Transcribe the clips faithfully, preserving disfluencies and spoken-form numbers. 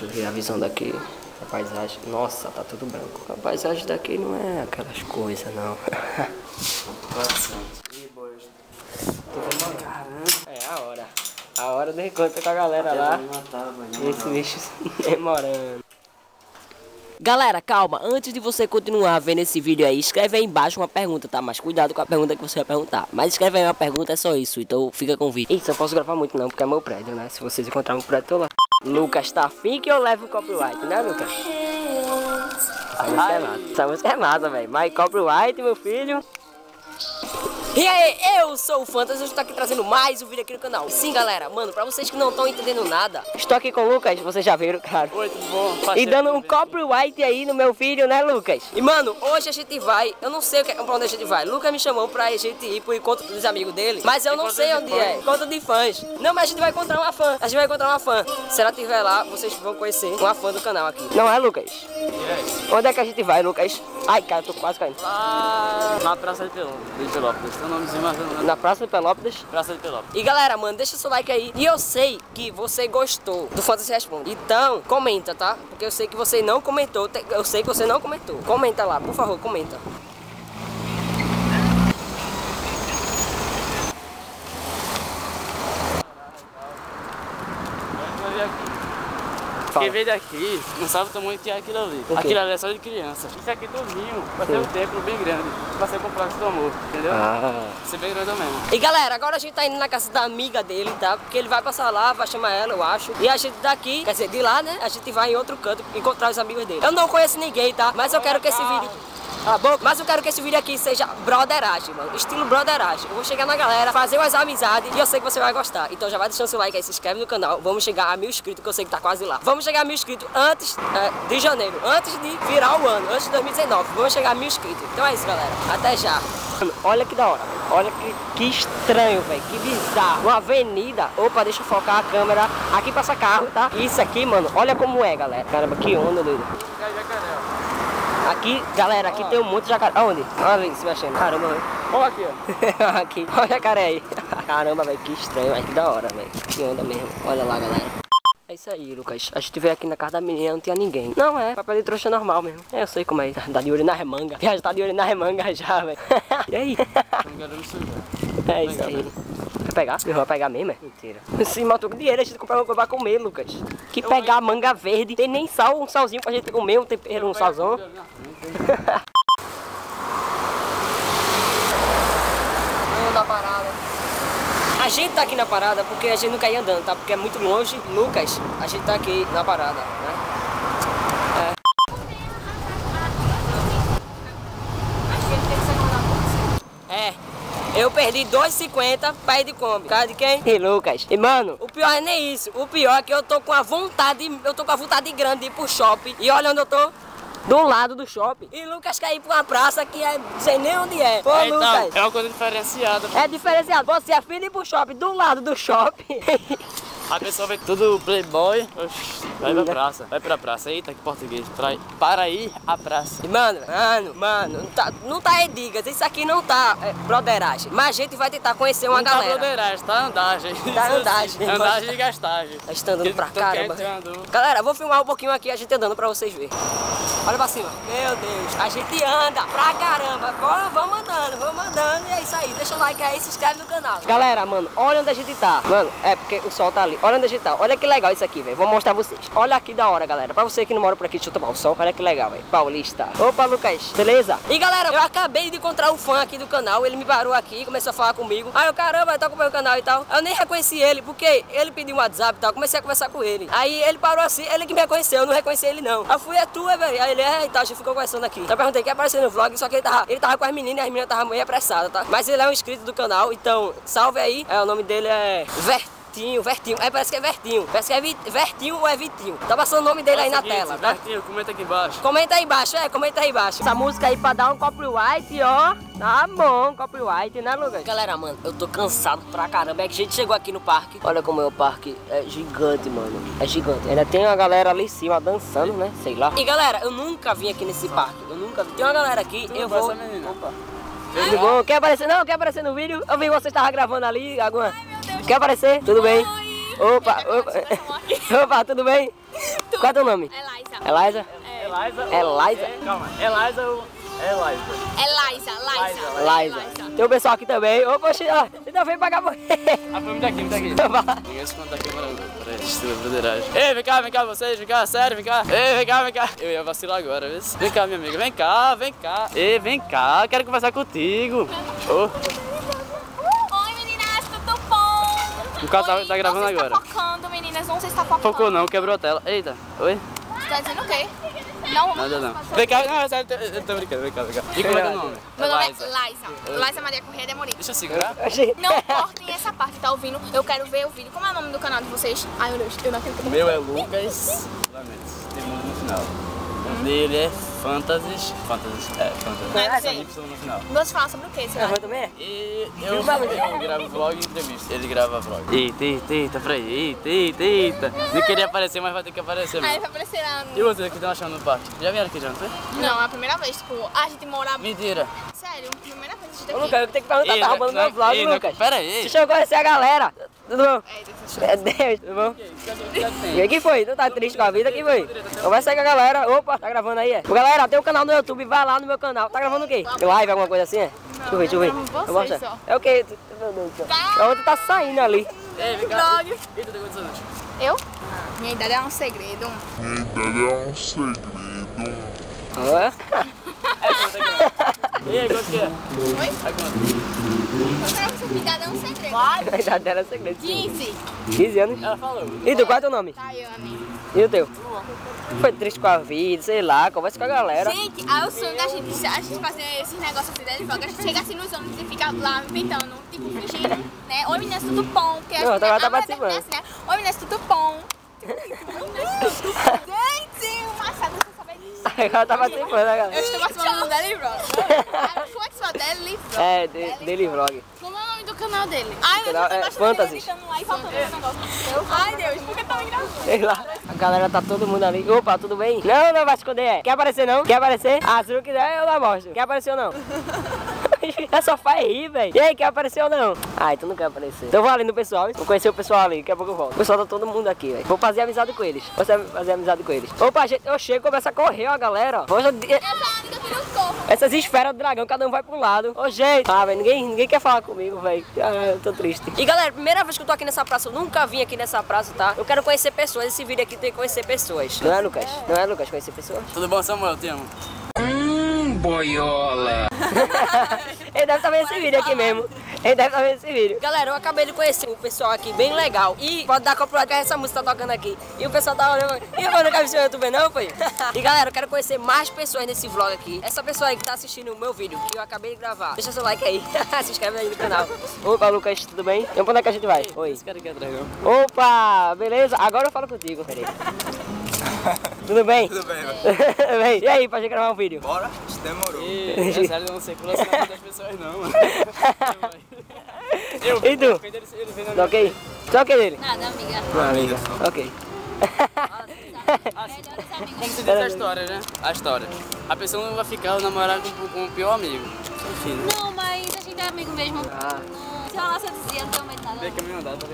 Deixa eu ver a visão daqui. A paisagem. Nossa, tá tudo branco. A paisagem daqui não é aquelas coisas, não. Caramba. É a hora. A hora do encontro com a galera lá. Esse bicho demorando. Galera, calma, antes de você continuar vendo esse vídeo aí, escreve aí embaixo uma pergunta, tá? Mas cuidado com a pergunta que você vai perguntar. Mas escreve aí uma pergunta, é só isso, então fica com o vídeo. Isso, eu posso gravar muito não, porque é meu prédio, né? Se vocês encontrarem um prédio, eu tô lá. Lucas, tá afim que eu levo o copyright, né, Lucas? Essa música é massa, essa música é massa, velho. Mas copyright, meu filho. E aí, eu sou o Fantas, eu estou aqui trazendo mais um vídeo aqui no canal. Sim, galera, mano, pra vocês que não estão entendendo nada, estou aqui com o Lucas, vocês já viram, cara. Oi, tudo bom? E dando um copyright aí no meu vídeo, né, Lucas? E, mano, hoje a gente vai, eu não sei o que, pra onde a gente vai. Lucas me chamou pra gente ir pro encontro dos amigos dele, mas eu não sei onde é. Encontro de fãs. Não, mas a gente vai encontrar uma fã, a gente vai encontrar uma fã. Se ela estiver lá, vocês vão conhecer uma fã do canal aqui. Não é, Lucas? Yes. Onde é que a gente vai, Lucas? Ai, cara, eu tô quase caindo. Lá na Praça de Pelópolis. Tem um nomezinho, mas eu não... Na Praça de Pelópolis? Praça de Pelópolis. E galera, mano, deixa seu like aí. E eu sei que você gostou do Fantasy Responde. Então, comenta, tá? Porque eu sei que você não comentou. Eu sei que você não comentou. Comenta lá, por favor, comenta. Quem veio daqui não sabe o tamanho que é aquilo ali. Aquilo ali é só de criança. Isso aqui tudinho vai ter um templo bem grande. Vai ser complexo do amor, entendeu? Ah. Vai ser bem grande mesmo. E galera, agora a gente tá indo na casa da amiga dele, tá? Porque ele vai passar lá, vai chamar ela, eu acho. E a gente daqui, quer dizer, de lá, né? A gente vai em outro canto encontrar os amigos dele. Eu não conheço ninguém, tá? Mas eu quero que esse vídeo... Ah, bom, mas eu quero que esse vídeo aqui seja broderagem, mano. Estilo broderagem. Eu vou chegar na galera, fazer umas amizades e eu sei que você vai gostar. Então já vai deixando seu like aí, se inscreve no canal. Vamos chegar a mil inscritos, que eu sei que tá quase lá. Vamos chegar a mil inscritos antes é, de janeiro, antes de virar o ano, antes de dois mil e dezenove. Vamos chegar a mil inscritos. Então é isso, galera. Até já. Olha que da hora. Olha que, que estranho, velho. Que bizarro. Uma avenida. Opa, deixa eu focar a câmera. Aqui passa carro, tá? Isso aqui, mano. Olha como é, galera. Caramba, que onda, doido. Aqui, galera, aqui oh. Tem um monte de jacaré. Aonde? Olha ali, se mexendo. Caramba, velho. Olha aqui, ó. Aqui. Olha o jacaré aí. Caramba, velho, que estranho. Mas que da hora, velho. Que onda mesmo. Olha lá, galera. É isso aí, Lucas. A gente veio aqui na casa da menina, não tinha ninguém. Não, é papel de trouxa normal mesmo. É, eu sei como é. Tá de olho na remanga. Já tá de olho na remanga já, velho. E aí? É isso aí. Vai pegar? Eu vou pegar mesmo, é? Mentira. Esse matou com dinheiro, a gente comprou uma coisa pra comer, Lucas. Que pegar manga verde. Tem nem sal, um salzinho pra gente comer, um tempero, um salzão. Da parada. A gente tá aqui na parada porque a gente não quer ir andando, tá? Porque é muito longe. Lucas, a gente tá aqui na parada, né? É. É. Eu perdi dois e cinquenta pra ir de Kombi. Cara de quem? E Lucas. E mano, o pior é nem isso. O pior é que eu tô com a vontade, eu tô com a vontade grande de ir pro shopping. E olha onde eu tô. Do lado do shopping. E Lucas quer ir pra uma praça que é, não sei nem onde é. Pô, é, então, Lucas. É uma coisa diferenciada. É diferenciado. Você é filho de ir pro shopping, do lado do shopping. A pessoa vê tudo playboy, vai pra praça, vai pra praça, eita que português, pra, para ir à praça. Mano, mano, mano, não tá, não tá digas, isso aqui não tá é, broderagem, mas a gente vai tentar conhecer uma não galera. Não tá broderagem, tá andagem. Tá andagem. Andagem e gastagem. A gente tá andando pra caramba. Galera, eu vou filmar um pouquinho aqui, a gente andando pra vocês verem. Olha pra cima. Meu Deus, a gente anda pra caramba. Agora vamos andando, vamos andando e é isso aí. Deixa o like aí, se inscreve no canal. Galera, mano, olha onde a gente tá. Mano, é porque o sol tá ali. Olha onde a gente tá. Olha que legal isso aqui, velho. Vou mostrar pra vocês. Olha aqui da hora, galera. Pra você que não mora por aqui, deixa eu tomar o sol. Olha que legal, velho. Paulista. Opa, Lucas. Beleza? E galera, eu acabei de encontrar um fã aqui do canal. Ele me parou aqui, começou a falar comigo. Aí eu, caramba, tá acompanhando o canal e tal. Eu nem reconheci ele, porque ele pediu um WhatsApp e tal. Comecei a conversar com ele. Aí ele parou assim, ele que me reconheceu, eu não reconheci ele não. Aí eu fui, é tu, é, velho. Aí ele é e tal, a gente ficou conversando aqui. Eu perguntei, quer aparecer no vlog? Só que ele tava, ele tava com as meninas e as meninas estavam meio apressadas, tá? Mas ele é um inscrito do canal, então salve aí. É, o nome dele é Vertinho, Vertinho. É, parece que é Vertinho. Parece que é Vi, Vertinho ou é Vitinho. Tá passando o nome dele aí na seguinte, tela, tá? Vertinho, comenta aqui embaixo. Comenta aí embaixo, é, comenta aí embaixo. Essa música aí pra dar um copyright, ó. Tá bom, copyright, né, Lucas? Galera, mano, eu tô cansado pra caramba. É que a gente chegou aqui no parque. Olha como é o parque. É gigante, mano. É gigante. Ainda tem uma galera ali em cima dançando, né? Sei lá. E galera, eu nunca vim aqui nesse parque. Eu nunca vi. Tem uma galera aqui, tudo eu vou... Opa. Tudo bom? Quer aparecer? Não, quer aparecer no vídeo? Eu vi que você estava gravando ali, alguma... Quer aparecer? Tudo bem? Opa, opa. Opa, tudo bem? Tu... Qual é teu nome? Eliza. Eliza? É. Eliza. Eliza? É, calma, Eliza ou Eliza? Eliza, Eliza. Eliza. Tem o pessoal aqui também. Opa, oxi, ó, ainda veio pagar por... Ah, foi muito aqui, muito aqui. Ninguém se conta aqui, mano. Parece estilo broderagem. Ei, vem cá, vem cá, vocês, vem cá, sério, vem cá. Ei, vem cá, vem cá. Eu ia vacilar agora, viu? Vem cá, minha amiga, vem cá, vem cá. Ei, vem cá, quero conversar contigo. Oh. Oi, meninas, tudo bom? O cara tá, tá gravando não sei agora. Se tá focando, meninas, não sei se tá focando. Focou não, quebrou a tela. Eita, oi? Você tá dizendo o quê? Não, Nada não. Vem cá, não, é sério, eu tô brincando, vem cá, vem cá. E como é teu nome? Meu nome é Eliza. Liza. Liza Maria Corrêa de Amorim. Deixa eu segurar. Não cortem essa parte, tá ouvindo? Eu quero ver o vídeo. Como é o nome do canal de vocês? Ai, meu Deus, eu não acredito. O meu é Lucas Lamentos, tem mundo no final. O dele é Fantasies. Fantasies, é, Fantasies. É, Tem sei. Y no final. Vamos falar sobre o quê? Você vai? também? E eu, eu gravo vlog e entrevista. Ele grava vlog. Eita, eita, eita, pra aí. Eita, eita, eita. Não queria aparecer, mas vai ter que aparecer Aí mesmo. vai aparecer lá E no... vocês que estão achando no parque? Já vieram aqui já, não foi? Não, é a primeira vez, tipo, a gente mora... Mentira. Sério, primeira vez a gente Ô, aqui. Lucas, eu tenho que perguntar, Ei, tá não- roubando não- meu vlog, ei, não- Lucas. Pera aí. Deixa eu conhecer a galera. Tudo bom? É, deixa eu É Deus, tudo bom? tem? E aí, que foi? Tu tá triste com a vida? Que foi? Conversa aí com a galera. Opa, tá gravando aí, é? Ô, galera, tem um canal no YouTube, vai lá no meu canal. Tá gravando o quê? Live, alguma coisa assim, é? Deixa eu ver, deixa eu ver. gravo vocês Eu mostro. só. É o quê? Meu Deus do céu. A outra tá saindo ali. Ei, vem cá. Vlog. Eita, tem quantos anos? Eu? Minha idade é um segredo. Ó. E aí, quanto que é? Oi? Aí, quanto? Minha idade é um segredo. A idade dela é segredo. quinze. quinze anos. Ela falou. E tu, qual é teu nome? Tayane. E o teu? Foi triste com a vida, sei lá, conversa com a galera. Gente, aí o sonho da gente, a gente fazer esses negócios assim, né, de vlog, a gente chega assim nos ônibus e fica lá inventando, tipo, fingindo, né? Oi meninas, tudo bom? Porque Não, acho que agora tá a mulher participando. assim, né? Oi meninas, tudo bom? Gente, o Machado, você sabe disso. Agora tá participando, né, Eu galera? estou participando do Daily Vlog. Ah, como é que fala? Daily Vlog. É, de- dele vlog. Como é o nome do canal dele? Ai, meu Canal- Deus, é eu tô Fantasy. editando lá e faltando um negócio. Ai, Deus, por que tá me gravando? Sei lá. A galera tá todo mundo ali. Opa, tudo bem? Não, não vai esconder. É. Quer aparecer não? Quer aparecer? Ah, se não quiser, eu não mostro. Quer aparecer ou não? É só faz rir, velho. E aí, quer aparecer ou não? Ai, tu não quer aparecer. Então eu vou ali no pessoal. Vou conhecer o pessoal ali. Daqui a pouco eu volto. O pessoal tá todo mundo aqui, velho. Vou fazer amizade com eles. Vou fazer amizade com eles. Opa, gente, eu chego e começo a correr, ó, galera. Hoje eu... Essa única que não corro. Essas esferas do dragão, cada um vai pra um lado. Ô, gente. Ah, velho, ninguém, ninguém quer falar comigo, velho. Ah, eu tô triste. E, galera, primeira vez que eu tô aqui nessa praça, eu nunca vim aqui nessa praça, tá? Eu quero conhecer pessoas. Esse vídeo aqui tem que conhecer pessoas. Não é, Lucas? Não é, Lucas? Conhecer pessoas? Tudo bom, Samuel? Te amo. Hum, boiola. Ele deve estar vendo esse vídeo aqui mesmo. Ele deve estar vendo esse vídeo. Galera, eu acabei de conhecer um pessoal aqui bem legal. E pode dar copyright que essa música tá tocando aqui. E o pessoal tá olhando. E eu nunca vi seu YouTube não, foi? E galera, eu quero conhecer mais pessoas nesse vlog aqui. Essa pessoa aí que tá assistindo o meu vídeo, que eu acabei de gravar. Deixa seu like aí. Se inscreve aí no canal. Opa, Lucas, tudo bem? Então, pra onde é que a gente vai? Oi. Esse cara aqui é dragão. Opa, beleza? Agora eu falo contigo. Peraí. Tudo bem? Tudo bem, velho. Bem, e aí, pra gente gravar um vídeo? Bora? Isso demorou. E, é sério, eu não sei como das pessoas não, mano. Eu E tu? ele, ele vem na Tá ok? Tá ok dele? Nada, amiga. Não, amiga. Ok. Como se diz a história, né? A história. A pessoa não vai ficar namorar com, com o pior amigo. Enfim, né? Não, mas a gente é amigo mesmo. Ah. Se eu nossa dizia, não tenho medo de nada. Tem que me mandar, tá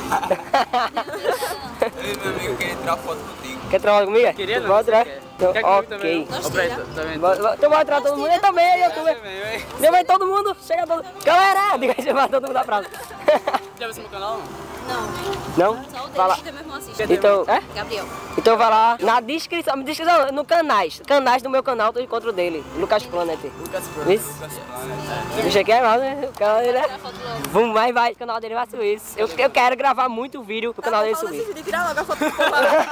ligado? Eu e meu amigo queria tirar foto contigo. Quer trabalhar comigo? Queria não, Bora você tirar? quer. Então, Quer comigo ok. também? Ó, Preto, tá vendo? Bora- bora- Então bora tirar todo mundo. Eu também, eu também. Também, vem. Meu, vai todo mundo. Chega todo mundo. Galera, diga aí, chamar todo mundo da praça. Já viu esse meu canal? Não, Não? só o Vai lá. dele, meu irmão assiste. Então, é? Gabriel. Então vai lá na descrição, na descrição, no canais. Canais do meu canal, tu encontra o dele. Lucas Planet. Lucas Pro. Isso? Deixa aqui, é mal, né? O canal dele é... Tirar foto logo. Vamos, vai, vai. O canal dele vai subir. Eu, eu quero gravar muito vídeo pro canal dele subir. Tirar logo a foto do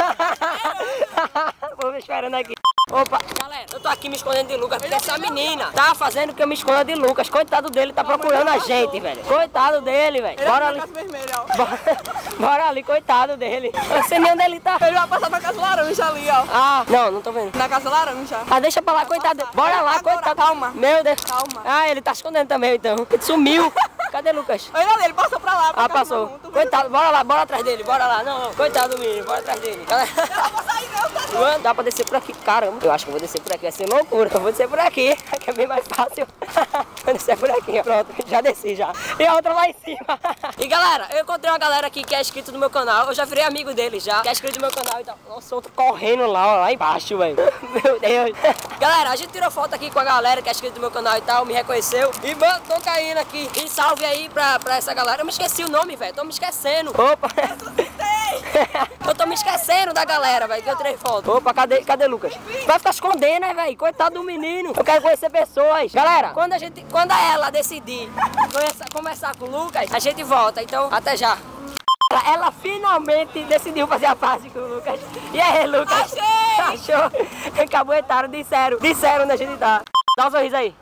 Vou me esperando aqui. Opa, galera, eu tô aqui me escondendo de Lucas porque essa menina tá fazendo que eu me esconda de Lucas. Coitado dele, tá procurando a gente, velho. Coitado dele, velho. Bora ali. Bora, bora ali, coitado dele. Eu sei nem onde ele tá. Ele vai passar pra casa laranja ali, ó. Ah, não, não tô vendo. Na casa laranja. Ah, deixa pra lá, coitado dele. Bora lá, Agora, coitado. calma. Meu Deus. Calma. Ah, ele tá escondendo também, então. Ele sumiu. Cadê Lucas? Olha ali, ele passou pra lá. pra Ah, casa passou. junto. Coitado, bora lá, bora atrás dele, bora lá. Não, não. Coitado do menino, bora atrás dele. Eu não vou sair, não, tá? Mano, dá pra descer por aqui, caramba. Eu acho que eu vou descer por aqui, vai ser loucura. Eu vou descer por aqui. que é bem mais fácil. Descer por aqui, ó. Pronto, já desci já. E a outra lá em cima. E galera, eu encontrei uma galera aqui que é inscrito no meu canal. Eu já virei amigo deles já, que é inscrito no meu canal e tal. Nossa, outro correndo lá, ó, lá embaixo, velho. Meu Deus. Galera, a gente tirou foto aqui com a galera que é inscrito no meu canal e tal, me reconheceu. E mano, tô caindo aqui. E salve aí pra, pra essa galera. Eu me esqueci o nome, velho. Tô me esquecendo. Opa. Eu tô me esquecendo da galera, velho, que eu tirei foto. Opa, cadê, cadê Lucas? Vai ficar escondendo, né, velho? Coitado do menino. Eu quero conhecer pessoas. Galera, quando a gente, quando ela decidir conversa, conversar com o Lucas, a gente volta. Então, até já. Ela finalmente decidiu fazer a fase com o Lucas. E aí, Lucas? Achei! Achou? Encabuetaram, disseram. Disseram onde a gente tá. Dá um sorriso aí.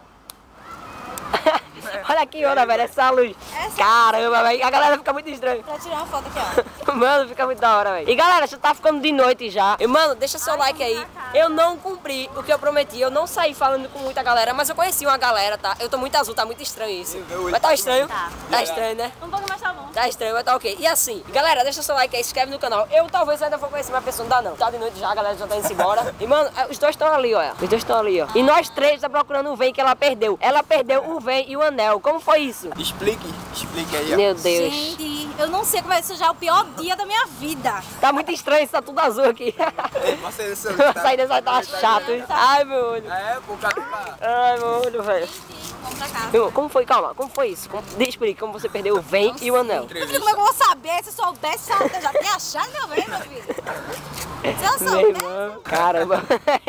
Olha que onda, velho, essa luz. Essa... Caramba, velho, a galera fica muito estranha. Pra tirar uma foto aqui, ó. Mano, fica muito da hora, velho. E galera, já tá ficando de noite já. E mano, deixa seu Ai, like aí. Eu não cumpri o que eu prometi. Eu não saí falando com muita galera, mas eu conheci uma galera, tá? Eu tô muito azul, tá muito estranho isso. Mas tá estranho? Tá. Tá estranho, né? Um pouco mais tá bom. Tá estranho, mas tá ok. E assim, galera, deixa seu like aí, se inscreve no canal. Eu talvez ainda vou conhecer uma pessoa, não dá não. Tá de noite já, a galera já tá indo embora. E mano, os dois estão ali, ó. Os dois estão ali, ó. E nós três tá procurando o Vem que ela perdeu. Ela perdeu o Vem e o anel. Como foi isso? Explique, explique aí, ó. Meu Deus. Gente, eu não sei como vai ser já o pior dia da minha vida. Tá muito estranho, isso tá tudo azul aqui. Vai sair desse Sair dessa tá chato, hein? Ai, meu olho. É, por causa Ai, meu olho, velho. Vamos pra casa. Meu, como foi? Calma, como foi isso? Como... Explique como você perdeu o Vem e o anel. Meu filho, como é que eu vou saber? Se eu soubesse, eu já tinha achado meu Vem, meu filho. Se eu Meu soubesse... irmão, caramba.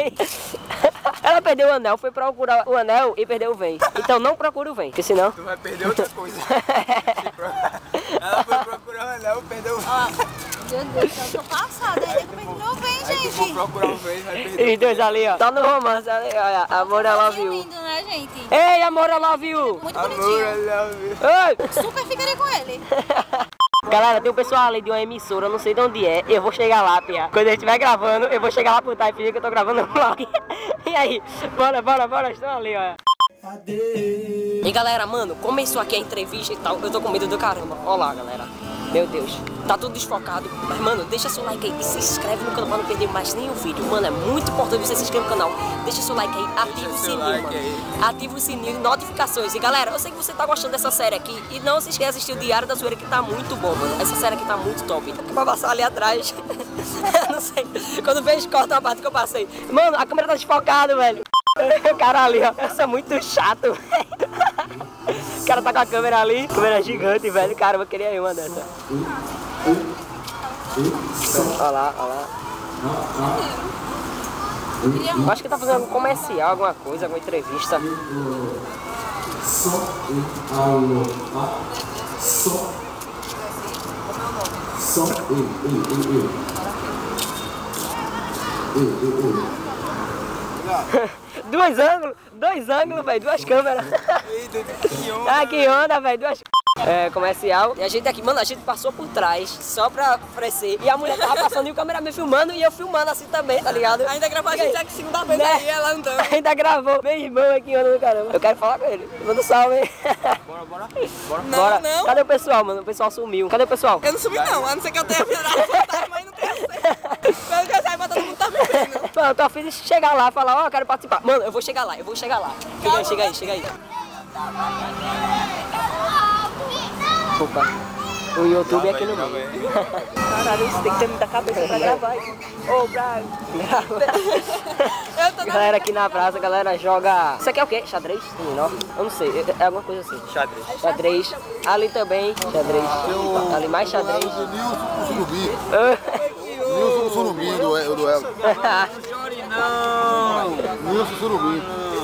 Ela perdeu o anel, foi procurar o anel e perdeu o Vem. Então não procura o Vem, porque senão... tu vai perder outra coisa. Ela foi procurar o anel, perdeu o Meu Deus, eu tô passada, ainda que perdi meu Vem, Aí tu for gente. procurar o vez, vai perder. Os dois ali, ó. Tá no romance ali, olha. Amor, I love Que you. lindo, né, gente? Ei, amor, I love you. Muito Amor, bonitinho. I love you. Ei. Super ficaria com ele. Galera, tem um pessoal ali de uma emissora, eu não sei de onde é. Eu vou chegar lá, pia. Quando eu estiver gravando, eu vou chegar lá pro Type que eu tô gravando um vlog. E aí? Bora, bora, bora. Estão ali, ó. E galera, mano, começou aqui a entrevista e tal. Eu tô com medo do caramba. Olha lá, galera. Meu Deus, tá tudo desfocado. Mas, mano, deixa seu like aí e se inscreve no canal pra não perder mais nenhum vídeo. Mano, é muito importante você se inscrever no canal. Deixa seu like aí, ativa o sininho, like mano. aí. Ativa o sininho e notificações. E galera, eu sei que você tá gostando dessa série aqui. E não se esqueça de assistir o Diário da Zoeira, que tá muito bom, mano. Essa série aqui tá muito top. Pra passar ali atrás. Não sei. Quando vejo, corta uma parte que eu passei. Mano, a câmera tá desfocada, velho. O cara ali, ó. Eu sou muito chato, velho. O cara tá com a câmera ali, câmera gigante, velho. Cara, eu queria ir uma dessa. Olha lá, olha lá. Eu acho que tá fazendo um comercial, alguma coisa, alguma entrevista. Dois ângulos, dois ângulos, velho, duas câmeras. Ah, que onda, velho, duas é, comercial. E a gente aqui, mano, a gente passou por trás só pra oferecer. E a mulher tava passando e o cameraman filmando e eu filmando assim também, tá ligado? Ainda gravou a gente aqui segunda vez Né? aí, ela andando. Ainda gravou. Meu irmão aqui onda do caramba. Eu quero falar com ele. Manda um salve, hein? Bora, bora. Bora. Não, Bora. não. Cadê o pessoal, mano? O pessoal sumiu. Cadê o pessoal? Eu não subi não, a não ser que eu tenha virado fantasma, mas não tenho certeza. Pelo que eu saiba, todo mundo tá me vendo. Mano, eu tô afim de chegar lá e falar, ó, eu quero participar. Mano, eu vou chegar lá, eu vou chegar lá. Chega aí, chega aí, chega aí. Opa, o YouTube é aqui no meio. Caralho, você tem que ter muita cabeça pra gravar isso. Ô, pra... Galera aqui na praça, a galera joga... Isso aqui é o quê? Xadrez? Não, eu não sei, é alguma coisa assim. Xadrez. Xadrez. Ali também, xadrez. Ali mais xadrez. Nilson Surubim. Nilson Surubim do o duelo. Nilson Surubim.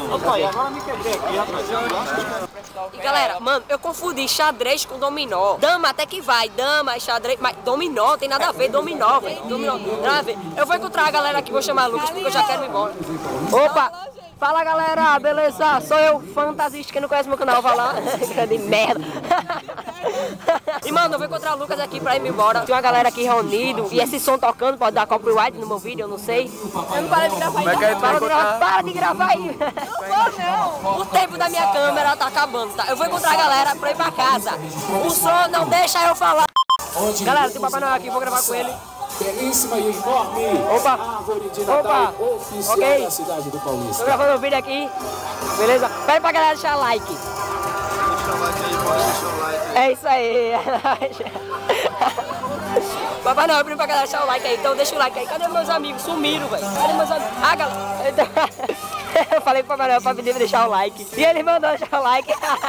E galera, mano, eu confundi xadrez com dominó. Dama até que vai, dama, xadrez, mas dominó tem nada a ver, dominó, velho. Dominó, nada a ver. Eu vou encontrar a galera aqui, vou chamar a Lucas, porque eu já quero ir embora. Opa! Fala galera, beleza? Sou eu, fantasista, quem não conhece meu canal, vai lá. De merda. E mano, eu vou encontrar o Lucas aqui pra ir embora. Tem uma galera aqui reunido e esse som tocando pode dar copyright no meu vídeo, eu não sei. Eu não parei de gravar Como é que a gente vai Para de, gravar, encontrar? para de gravar aí. não vou, não. O tempo da minha câmera tá acabando, tá? Eu vou encontrar a galera pra ir pra casa. O som não deixa eu falar. Galera, tem o Papai Noel aqui, vou gravar com ele. belíssima e enorme Opa. árvore de Natal Opa. oficial Ok. da cidade do Tô Paulista. gravando um vídeo aqui, beleza? Pede pra galera deixar like. Deixa o like aí, pode deixar o like aí. É isso aí. Papai Noel pediu pra galera deixar o like aí, então deixa o like aí. Cadê meus amigos? Sumiram, velho. Cadê meus amigos? Ah, galera. Então, eu falei pro Papai Noel pra pedir pra deixar o like. E ele mandou deixar o like.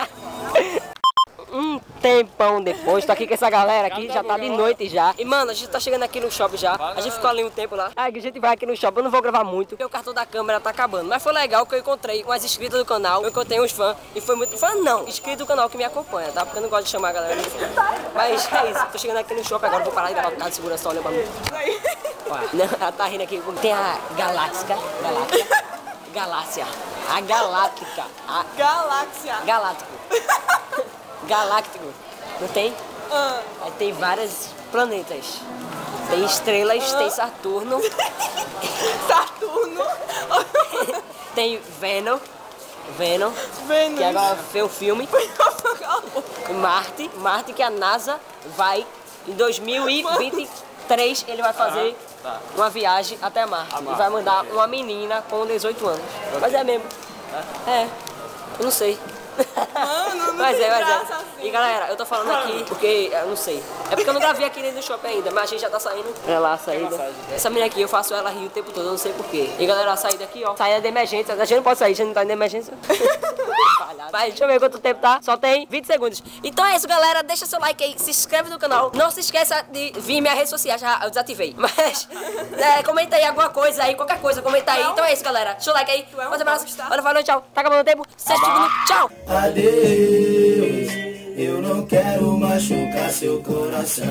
Um tempão depois, tô aqui com essa galera aqui, já tá de noite já. E mano, a gente tá chegando aqui no shopping já. A gente ficou ali um tempo lá. Aí a gente vai aqui no shopping, eu não vou gravar muito, porque o cartão da câmera tá acabando. Mas foi legal que eu encontrei umas inscritas do canal, eu encontrei uns fãs. E foi muito... Fã não, inscrito do canal que me acompanha, tá? Porque eu não gosto de chamar a galera de fã. Mas é isso, tô chegando aqui no shopping agora, vou parar de gravar por causa de segurança, olha pra mim. Não, ela tá rindo aqui. Tem a Galáctica, Galáctica, Galáxia, a Galáctica, a Galáxia. Galáctico. Galáctico, não tem? Ah. Aí tem vários planetas. Tem estrelas, tem Saturno. Saturno. Tem Venom. Venom. Vênus. Que agora fez o filme. E Marte. Marte que a NASA vai, em dois mil e vinte e três, ele vai fazer tá. uma viagem até Marte. A Marte, E vai mandar ok. uma menina com dezoito anos. Mas é mesmo. É. Eu não sei. Mano, não Mas tem é, mas graça é. assim. E galera, eu tô falando aqui porque eu não sei. É porque eu não gravei aqui dentro do shopping ainda, mas a gente já tá saindo. Olha lá a saída. Essa menina aqui, eu faço ela rir o tempo todo, eu não sei porquê. E galera, a saída aqui, ó. Saída de emergência. A gente não pode sair, a gente não tá em emergência. Mas deixa eu ver quanto tempo tá. Só tem vinte segundos. Então é isso, galera. Deixa seu like aí, se inscreve no canal. Não se esqueça de vir minhas redes sociais, já eu desativei. Mas é, comenta aí alguma coisa aí, qualquer coisa, comenta aí. Então é isso, galera. Deixa o like aí. é um Forte abraço. bosta. Valeu, valeu, tchau. Tá acabando o tempo. Seis segundos. Tchau. Adeus, eu não quero machucar seu coração.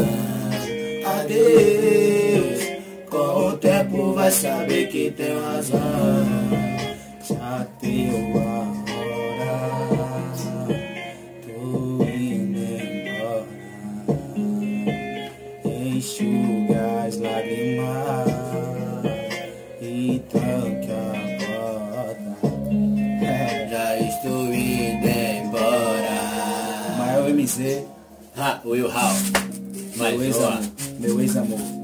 Adeus, com o tempo vai saber que tem razão. Já deu a hora, tô indo embora. Enxuga as lágrimas e tranca a porta. Já estou indo embora. Maior M C, Ha, Will How. meu ex-amor, meu ex-amor.